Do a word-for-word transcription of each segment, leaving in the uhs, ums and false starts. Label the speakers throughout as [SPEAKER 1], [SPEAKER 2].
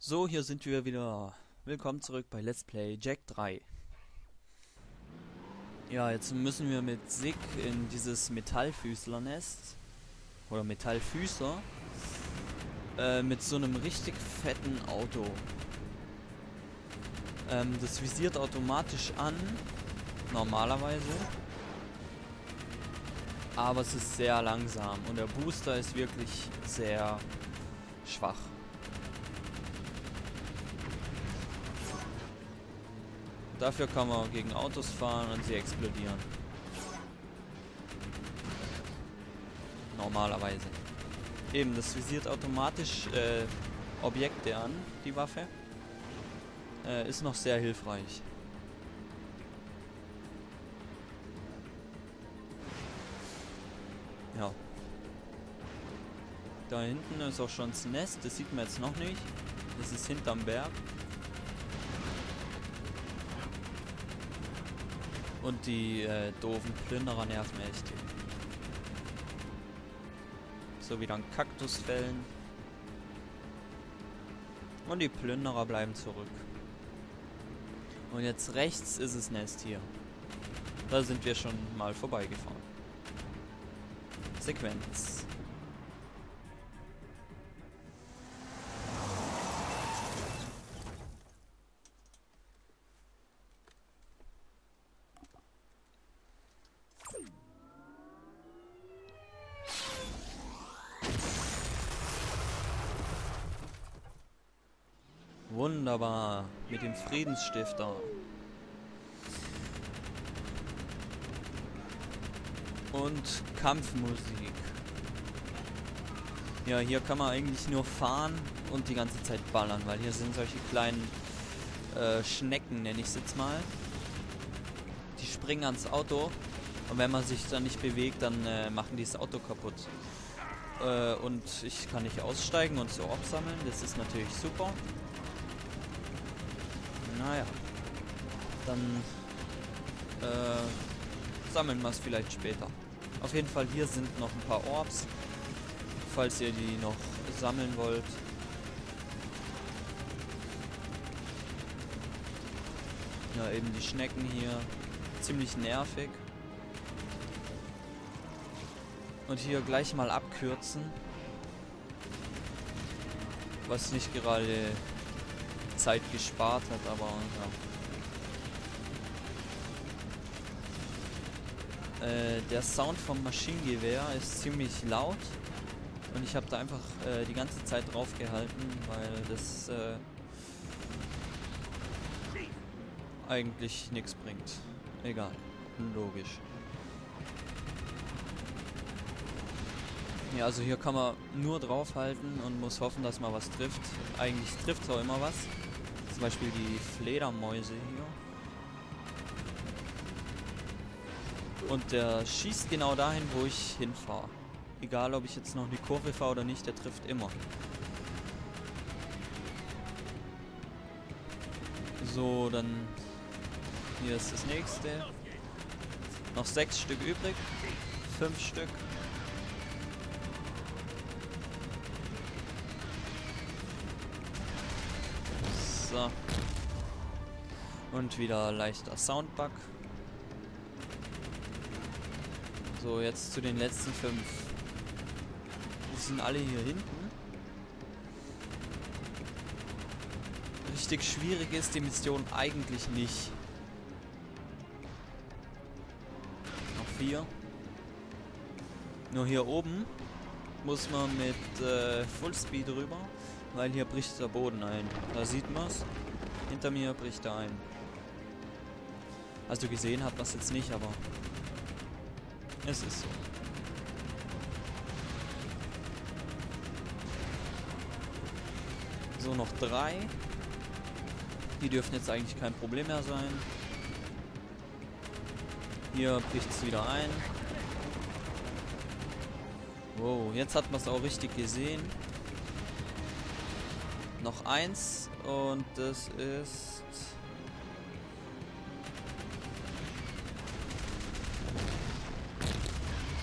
[SPEAKER 1] So, hier sind wir wieder. Willkommen zurück bei Let's Play Jack drei. Ja, jetzt müssen wir mit Sig in dieses Metallfüßlernest. Oder Metallfüßer. Äh, mit so einem richtig fetten Auto. Ähm, das visiert automatisch an. Normalerweise. Aber es ist sehr langsam. Und der Booster ist wirklich sehr schwach. Dafür kann man gegen Autos fahren und sie explodieren. Normalerweise. Eben, das visiert automatisch äh, Objekte an, die Waffe. Äh, ist noch sehr hilfreich. Ja. Da hinten ist auch schon das Nest, das sieht man jetzt noch nicht. Das ist hinterm Berg. Und die äh, doofen Plünderer nerven echt. So wieder ein Kaktus fällen. Und die Plünderer bleiben zurück. Und jetzt rechts ist das Nest hier. Da sind wir schon mal vorbeigefahren. Sequenz. Wunderbar. Mit dem Friedensstifter. Und Kampfmusik. Ja, hier kann man eigentlich nur fahren und die ganze Zeit ballern, weil hier sind solche kleinen äh, Schnecken, nenne ich es jetzt mal. Die springen ans Auto und wenn man sich dann nicht bewegt, dann äh, machen die das Auto kaputt. Äh, und ich kann nicht aussteigen und so absammeln, das ist natürlich super. Naja, dann äh, sammeln wir es vielleicht später. Auf jeden Fall, hier sind noch ein paar Orbs, falls ihr die noch sammeln wollt. Ja, eben die Schnecken hier, ziemlich nervig. Und hier gleich mal abkürzen, was nicht gerade Zeit gespart hat, aber ja. Äh, der Sound vom Maschinengewehr ist ziemlich laut und ich habe da einfach äh, die ganze Zeit drauf gehalten, weil das äh, eigentlich nichts bringt. Egal, logisch. Ja, also hier kann man nur draufhalten und muss hoffen, dass man was trifft. Eigentlich trifft es auch immer was. Zum Beispiel die Fledermäuse hier. Und der schießt genau dahin, wo ich hinfahre. Egal, ob ich jetzt noch eine Kurve fahre oder nicht, der trifft immer. So, dann hier ist das nächste. Noch sechs Stück übrig. Fünf Stück. So. Und wieder leichter Soundbug. So, jetzt zu den letzten fünf. Die sind alle hier hinten. Richtig schwierig ist die Mission eigentlich nicht. Noch vier. Nur hier oben muss man mit äh, Fullspeed rüber, weil hier bricht der Boden ein. Da sieht man es. Hinter mir bricht er ein. Also gesehen hat man es jetzt nicht, aber es ist so. So, noch drei. Die dürfen jetzt eigentlich kein Problem mehr sein. Hier bricht es wieder ein. Wow, jetzt hat man es auch richtig gesehen. Noch eins und das ist...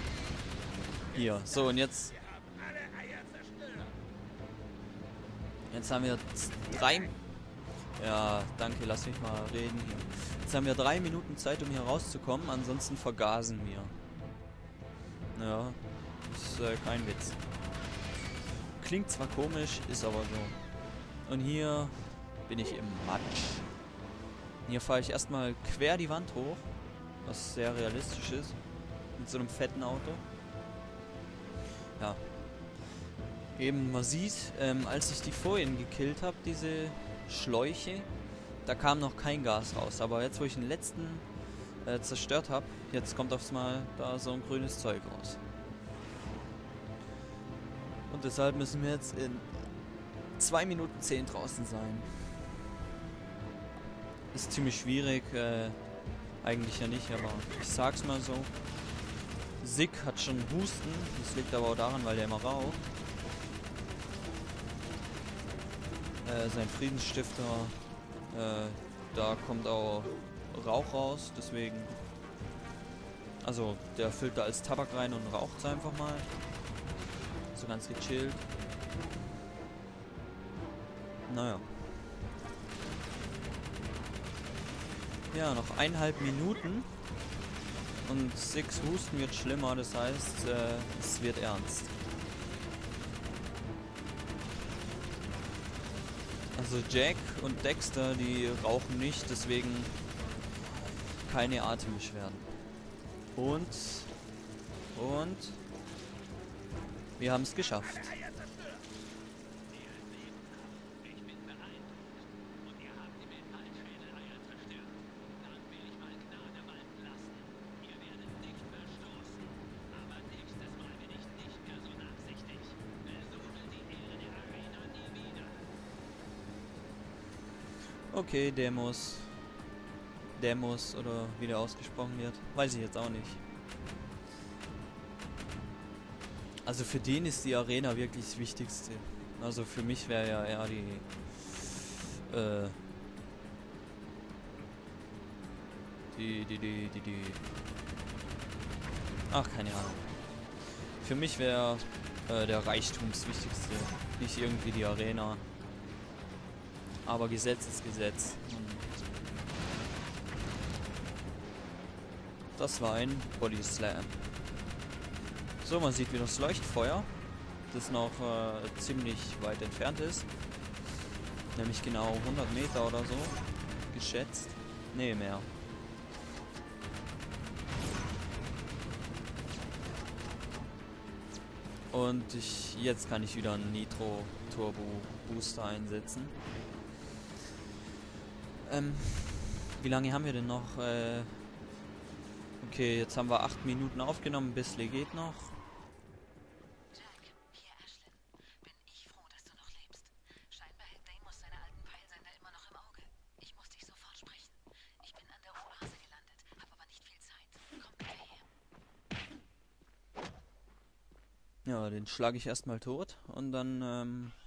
[SPEAKER 1] Hier. So, und jetzt Jetzt haben wir drei... Ja, danke, lass mich mal reden hier. Jetzt haben wir drei Minuten Zeit, um hier rauszukommen, ansonsten vergasen wir. Ja, ist äh, kein Witz. Klingt zwar komisch, ist aber so. Und hier bin ich im Matsch. Hier fahre ich erstmal quer die Wand hoch, was sehr realistisch ist, mit so einem fetten Auto. Ja. Eben, man sieht, ähm, als ich die vorhin gekillt habe, diese Schläuche, da kam noch kein Gas raus. Aber jetzt, wo ich den letzten äh, zerstört habe, jetzt kommt aufs Mal da so ein grünes Zeug raus. Und deshalb müssen wir jetzt in zwei Minuten zehn draußen sein. Ist ziemlich schwierig, äh, eigentlich ja nicht, aber ich sag's mal so. Sick hat schon Husten, das liegt aber auch daran, weil der immer raucht. Äh, sein Friedensstifter, äh, da kommt auch Rauch raus, deswegen, also der füllt da als Tabak rein und raucht es einfach mal, so ganz gechillt. Naja. Ja, noch eineinhalb Minuten und Six Husten wird schlimmer, das heißt, äh, es wird ernst. Also Jack und Dexter, die rauchen nicht, deswegen keine Atembeschwerden. Und, und, wir haben es geschafft. Okay, Demos. Demos oder wie der ausgesprochen wird. Weiß ich jetzt auch nicht. Also für den ist die Arena wirklich das Wichtigste. Also für mich wäre ja eher die... Äh... Die, die, die, die, die... Ach, keine Ahnung. Für mich wäre äh, der Reichtum das Wichtigste. Nicht irgendwie die Arena. Aber Gesetz ist Gesetz. Das war ein Body Slam. So, man sieht wieder das Leuchtfeuer, das noch äh, ziemlich weit entfernt ist. Nämlich genau hundert Meter oder so. Geschätzt. Nee, mehr. Und ich, jetzt kann ich wieder einen Nitro Turbo Booster einsetzen. Ähm, wie lange haben wir denn noch? Äh, okay, jetzt haben wir acht Minuten aufgenommen, ein bisschen geht noch.
[SPEAKER 2] Jack, hier Ashlyn. Bin ich froh, dass du noch lebst. Scheinbar hält Deimos seine alten Peilsender immer noch im Auge. Ich muss dich sofort sprechen. Ich bin an der Oase gelandet, habe aber nicht viel Zeit. Komm bitte her.
[SPEAKER 1] Ja, den schlage ich erstmal tot und dann ähm,